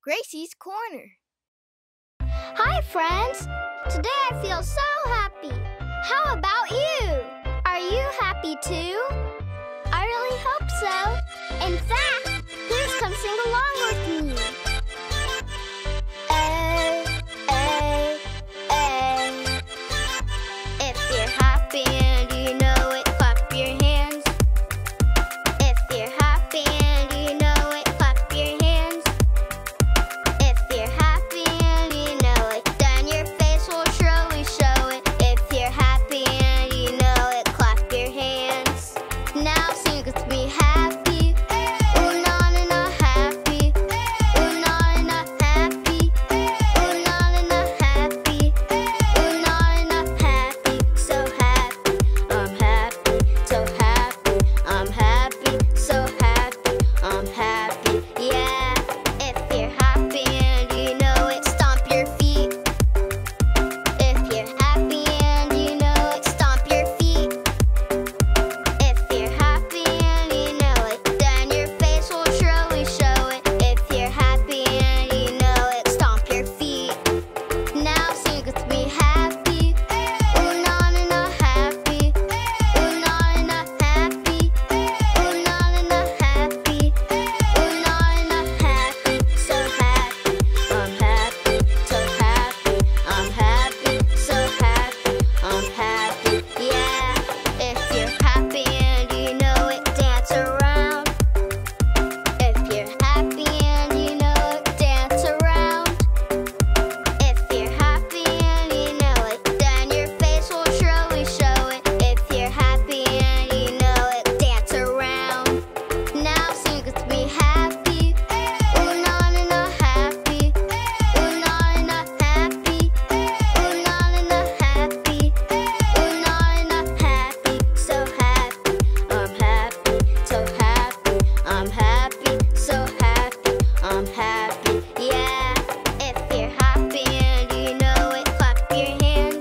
Gracie's Corner. Hi, friends! Today I feel so happy. How about you? Are you happy too? I really hope so. In fact, please come sing along with me. A, A, A. If you're happy and you know it, clap your hands. If you're happy and you know it, clap your hands. If you're happy and you know it, then your face will surely show it. If you're happy and you know it, clap your hands. Now sing with me, happy. Ooh, na na na, happy. Ooh, na na na, happy. Ooh, na na na, happy. Ooh, na na na, happy. So happy, I'm happy. So happy, I'm happy. So happy, I'm happy. Yeah. If you're happy and you know it, stomp your feet. If you're happy and you know it, stomp your feet. If you're happy and you know it, then your face will surely show it. If you're happy and you know it, stomp your feet. Now sing with me, happy. Ooh, na na na, happy. Ooh, na na na, happy. Ooh, na na na, happy. Ooh, na na na, happy. So happy, I'm happy. So happy, I'm happy. So happy, I'm happy. Yeah. If you're happy and you know it, dance around. If you're happy and you know it, dance around. If you're happy and you know it, then your face will surely show it. If you're happy and you know it, dance around. Now sing with me, happy. Ooh, na na na, happy. Ooh, na na na, happy. Ooh, na na na, happy. Ooh, na na na, happy. So happy, I'm happy. So happy, I'm happy. So happy, I'm happy. Yeah. If you're happy and you know it, clap your hands.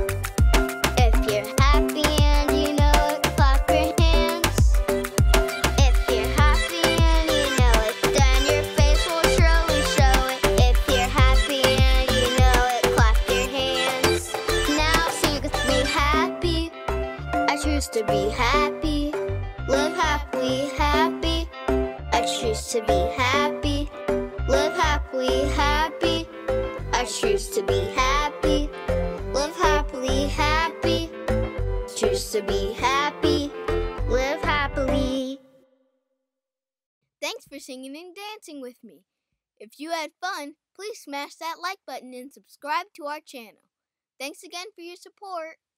If you're happy and you know it, clap your hands. If you're happy and you know it, then your face will surely show it. If you're happy and you know it, clap your hands. Now sing with me, happy. I choose to be happy. Live happily, happy. I choose to be happy. Live happily, happy. I choose to be happy. Live happily, happy. Choose to be happy. Live happily. Thanks for singing and dancing with me. If you had fun, please smash that like button and subscribe to our channel. Thanks again for your support.